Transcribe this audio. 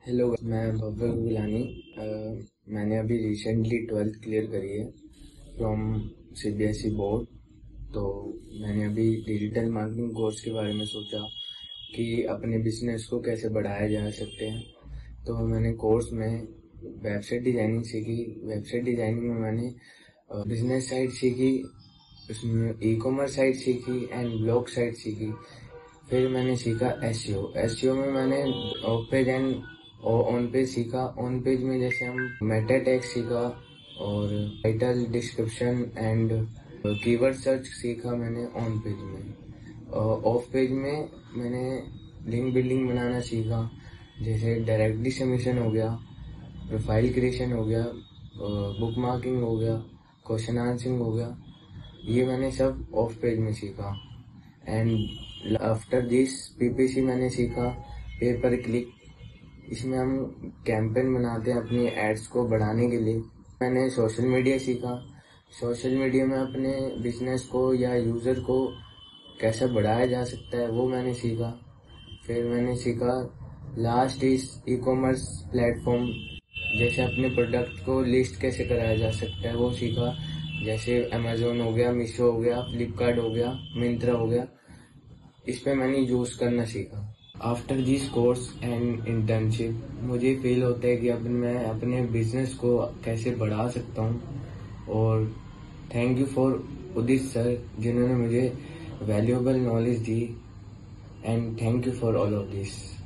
Hello, मैं भव्य Golani. मैंने अभी रिसेंटली 12th क्लियर करी है फ्रॉम सीबीएसई बोर्ड। तो मैंने अभी डिजिटल मार्केटिंग कोर्स के बारे में सोचा कि अपने बिजनेस को कैसे बढ़ाया जा सकते हैं। तो मैंने कोर्स में वेबसाइट डिजाइनिंग सीखी। वेबसाइट डिजाइनिंग में मैंने बिजनेस साइट सीखी, उसमें ई कॉमर्स साइट सीखी एंड ब्लॉग साइट सीखी। फिर मैंने सीखा एसईओ। एसईओ में मैंने off page and on page सीखा। ऑन पेज में जैसे हम मेटा टैग सीखा और title, description and keyword search सीखा मैंने ऑन पेज में। ऑफ पेज में मैंने लिंक बिल्डिंग बनाना सीखा, जैसे डायरेक्टली सबमिशन हो गया, प्रोफाइल क्रिएशन हो गया, बुक मार्किंग हो गया, क्वेश्चन आंसरिंग हो गया। ये मैंने सब ऑफ पेज में सीखा। एंड आफ्टर दिस पीपीसी मैंने सीखा पे पर क्लिक। इसमें हम कैंपेन बनाते हैं अपनी एड्स को बढ़ाने के लिए। मैंने सोशल मीडिया सीखा। सोशल मीडिया में अपने बिजनेस को या यूज़र को कैसे बढ़ाया जा सकता है वो मैंने सीखा। फिर मैंने सीखा last is e commerce platform, जैसे अपने प्रोडक्ट को लिस्ट कैसे कराया जा सकता है वो सीखा। जैसे अमेजोन हो गया, मीशो हो गया, फ्लिपकार्ट हो गया, मिंत्रा हो गया। इस पे मैंने यूज करना सीखा। After this course and internship मुझे फील होता है कि अब मैं अपने बिजनेस को कैसे बढ़ा सकता हूँ। और thank you for Udit sir, जिन्होंने मुझे वैल्यूएबल नॉलेज दी। And thank you for all of this.